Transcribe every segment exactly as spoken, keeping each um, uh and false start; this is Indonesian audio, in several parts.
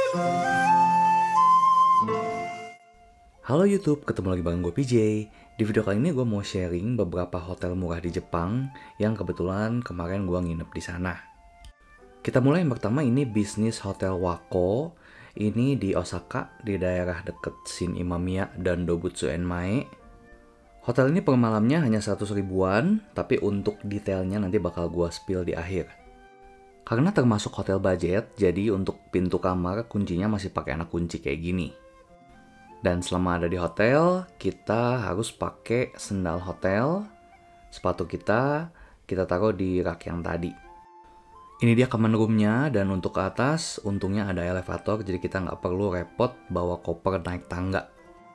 Halo YouTube, ketemu lagi bareng gue P J. Di video kali ini gue mau sharing beberapa hotel murah di Jepang yang kebetulan kemarin gue nginep di sana. Kita mulai yang pertama, ini bisnis Hotel Wako. Ini di Osaka, di daerah deket Shin Imamiya dan Dobutsu Enmae. Hotel ini per malamnya hanya seratus ribuan, tapi untuk detailnya nanti bakal gue spill di akhir. Karena termasuk hotel budget, jadi untuk pintu kamar kuncinya masih pakai anak kunci kayak gini. Dan selama ada di hotel, kita harus pakai sendal hotel, sepatu kita, kita taruh di rak yang tadi. Ini dia common room-nya, dan untuk ke atas, untungnya ada elevator, jadi kita nggak perlu repot bawa koper naik tangga.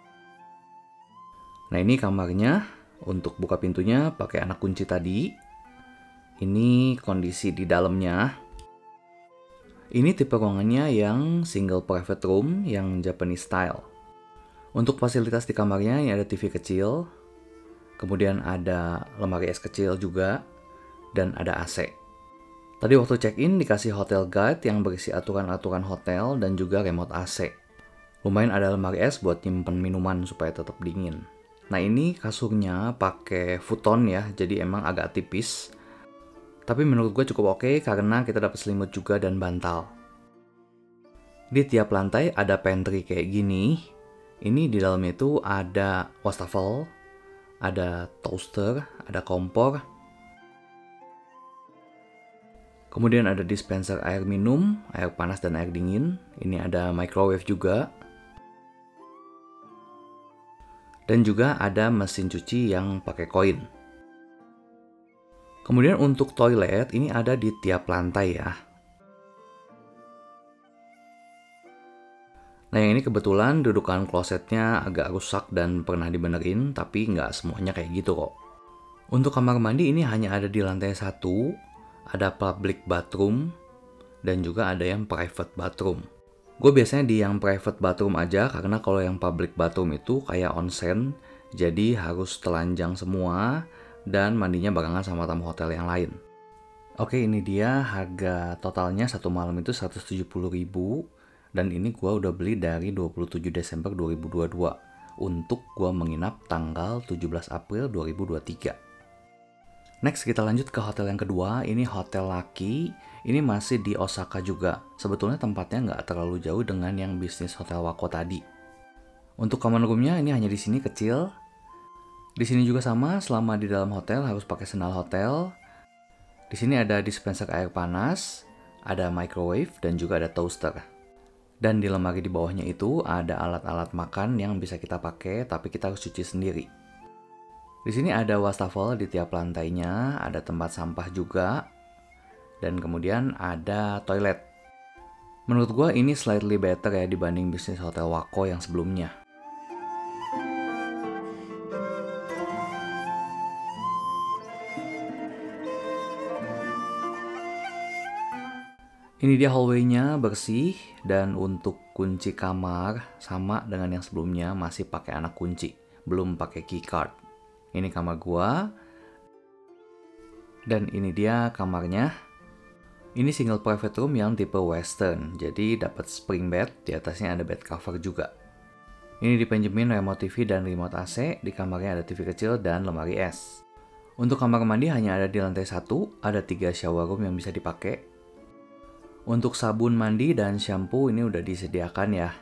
Nah ini kamarnya, untuk buka pintunya pakai anak kunci tadi. Ini kondisi di dalamnya. Ini tipe ruangannya yang single private room, yang Japanese style. Untuk fasilitas di kamarnya, ini ada T V kecil, kemudian ada lemari es kecil juga, dan ada A C. Tadi waktu check-in dikasih hotel guide yang berisi aturan-aturan hotel dan juga remote A C. Lumayan ada lemari es buat nyimpen minuman supaya tetap dingin. Nah ini kasurnya pakai futon ya, jadi emang agak tipis. Tapi menurut gue cukup oke karena kita dapat selimut juga dan bantal. Di tiap lantai ada pantry kayak gini. Ini di dalam itu ada wastafel, ada toaster, ada kompor. Kemudian ada dispenser air minum, air panas dan air dingin. Ini ada microwave juga. Dan juga ada mesin cuci yang pakai koin. Kemudian untuk toilet, ini ada di tiap lantai ya. Nah yang ini kebetulan dudukan klosetnya agak rusak dan pernah dibenerin, tapi nggak semuanya kayak gitu kok. Untuk kamar mandi ini hanya ada di lantai satu, ada public bathroom, dan juga ada yang private bathroom. Gue biasanya di yang private bathroom aja, karena kalau yang public bathroom itu kayak onsen, jadi harus telanjang semua, dan mandinya barengan sama tamu hotel yang lain. Oke, ini dia harga totalnya satu malam itu seratus tujuh puluh ribu. Dan ini gue udah beli dari dua puluh tujuh Desember dua ribu dua puluh dua untuk gue menginap tanggal tujuh belas April dua ribu dua puluh tiga. Next kita lanjut ke hotel yang kedua, ini Hotel Lucky. Ini masih di Osaka juga. Sebetulnya tempatnya nggak terlalu jauh dengan yang bisnis Hotel Wako tadi. Untuk common room-nya ini hanya di sini kecil. Di sini juga sama, selama di dalam hotel harus pakai sendal hotel. Di sini ada dispenser air panas, ada microwave dan juga ada toaster. Dan di lemari di bawahnya itu ada alat-alat makan yang bisa kita pakai, tapi kita harus cuci sendiri. Di sini ada wastafel di tiap lantainya, ada tempat sampah juga, dan kemudian ada toilet. Menurut gue ini slightly better ya dibanding bisnis Hotel Wako yang sebelumnya. Ini dia hallway-nya bersih, dan untuk kunci kamar sama dengan yang sebelumnya masih pakai anak kunci, belum pakai keycard. Ini kamar gua. Dan ini dia kamarnya. Ini single private room yang tipe western, jadi dapat spring bed, di atasnya ada bed cover juga. Ini dipinjemin remote T V dan remote A C, di kamarnya ada T V kecil dan lemari es. Untuk kamar mandi hanya ada di lantai satu, ada tiga shower room yang bisa dipakai. Untuk sabun mandi dan shampoo ini udah disediakan ya.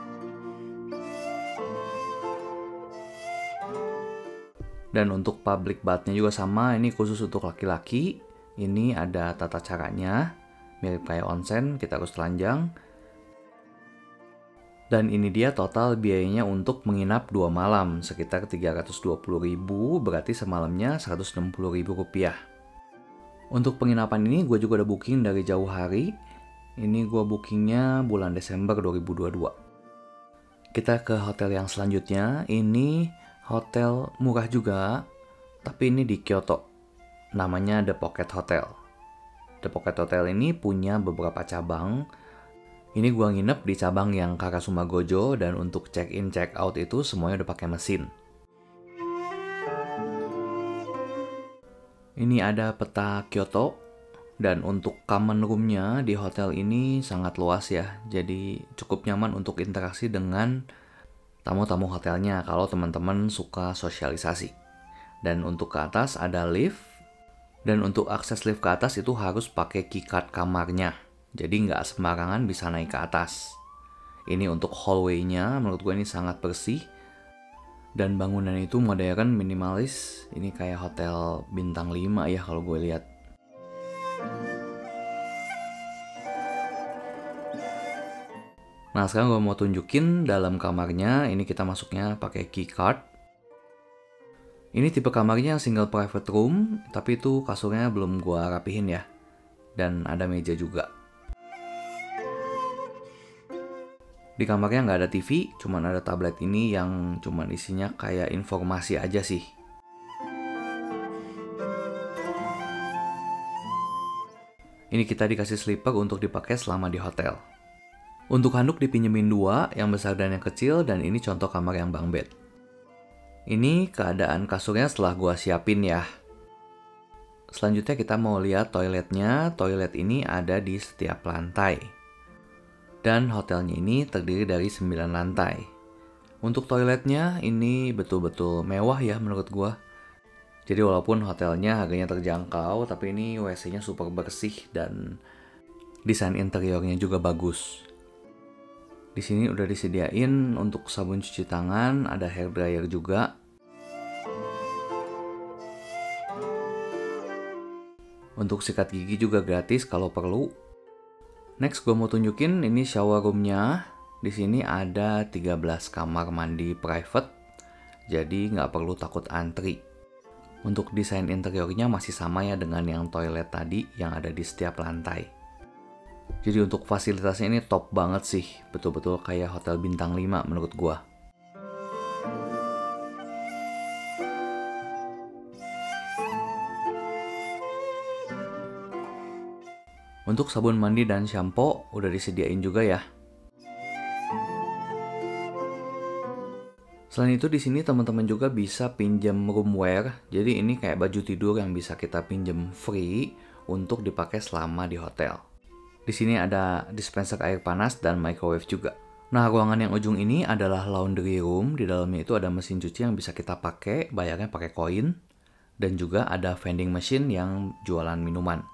Dan untuk public bath-nya juga sama, ini khusus untuk laki-laki. Ini ada tata caranya, mirip kayak onsen, kita harus telanjang. Dan ini dia total biayanya untuk menginap dua malam, sekitar tiga ratus dua puluh ribu, berarti semalamnya seratus enam puluh ribu rupiah. Untuk penginapan ini gue juga udah booking dari jauh hari. Ini gue bookingnya bulan Desember dua ribu dua puluh dua. Kita ke hotel yang selanjutnya. Ini hotel murah juga, tapi ini di Kyoto. Namanya The Pocket Hotel. The Pocket Hotel ini punya beberapa cabang. Ini gue nginep di cabang yang Karasuma Gojo, dan untuk check-in check-out itu semuanya udah pakai mesin. Ini ada peta Kyoto. Dan untuk common room-nya di hotel ini sangat luas ya. Jadi cukup nyaman untuk interaksi dengan tamu-tamu hotelnya kalau teman-teman suka sosialisasi. Dan untuk ke atas ada lift. Dan untuk akses lift ke atas itu harus pakai keycard kamarnya. Jadi nggak sembarangan bisa naik ke atas. Ini untuk hallway-nya, menurut gue ini sangat bersih. Dan bangunan itu modern, minimalis. Ini kayak hotel bintang lima ya kalau gue lihat. Nah, sekarang gue mau tunjukin dalam kamarnya. Ini kita masuknya pakai keycard. Ini tipe kamarnya single private room, tapi itu kasurnya belum gue rapihin ya. Dan ada meja juga. Di kamarnya nggak ada T V, cuman ada tablet ini yang cuman isinya kayak informasi aja sih. Ini kita dikasih sleeper untuk dipakai selama di hotel. Untuk handuk dipinjemin dua, yang besar dan yang kecil, dan ini contoh kamar yang bunk bed. Ini keadaan kasurnya setelah gua siapin ya. Selanjutnya kita mau lihat toiletnya. Toilet ini ada di setiap lantai. Dan hotelnya ini terdiri dari sembilan lantai. Untuk toiletnya ini betul-betul mewah ya menurut gua. Jadi walaupun hotelnya harganya terjangkau, tapi ini W C-nya super bersih dan desain interiornya juga bagus. Di sini udah disediain untuk sabun cuci tangan, ada hair dryer juga. Untuk sikat gigi juga gratis kalau perlu. Next gue mau tunjukin ini shower room-nya. Di sini ada tiga belas kamar mandi private, jadi nggak perlu takut antri. Untuk desain interiornya masih sama ya dengan yang toilet tadi yang ada di setiap lantai. Jadi untuk fasilitasnya ini top banget sih, betul-betul kayak hotel bintang lima menurut gua. Untuk sabun mandi dan shampoo udah disediain juga ya. Selain itu di sini teman-teman juga bisa pinjam roomwear. Jadi ini kayak baju tidur yang bisa kita pinjam free untuk dipakai selama di hotel. Di sini ada dispenser air panas dan microwave juga. Nah, ruangan yang ujung ini adalah laundry room. Di dalamnya itu ada mesin cuci yang bisa kita pakai, bayarnya pakai koin. Dan juga ada vending machine yang jualan minuman.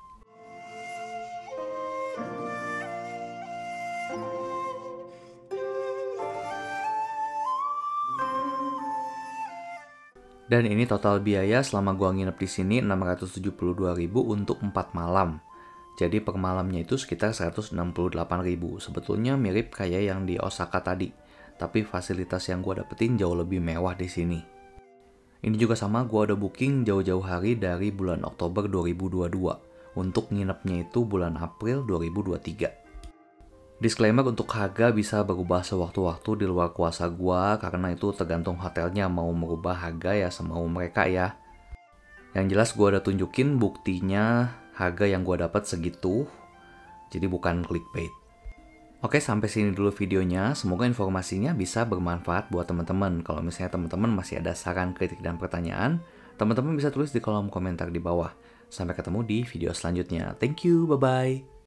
Dan ini total biaya selama gua nginep di sini enam ratus tujuh puluh dua ribu untuk empat malam. Jadi per malamnya itu sekitar seratus enam puluh delapan ribu. Sebetulnya mirip kayak yang di Osaka tadi, tapi fasilitas yang gua dapetin jauh lebih mewah di sini. Ini juga sama, gua udah booking jauh-jauh hari dari bulan Oktober dua ribu dua puluh dua. Untuk nginepnya itu bulan April dua ribu dua puluh tiga. Disclaimer untuk harga bisa berubah sewaktu-waktu di luar kuasa gua karena itu tergantung hotelnya mau merubah harga ya semau mereka ya. Yang jelas gua udah tunjukin buktinya harga yang gua dapat segitu. Jadi bukan clickbait. Oke, sampai sini dulu videonya. Semoga informasinya bisa bermanfaat buat teman-teman. Kalau misalnya teman-teman masih ada saran, kritik, dan pertanyaan, teman-teman bisa tulis di kolom komentar di bawah. Sampai ketemu di video selanjutnya. Thank you, bye-bye.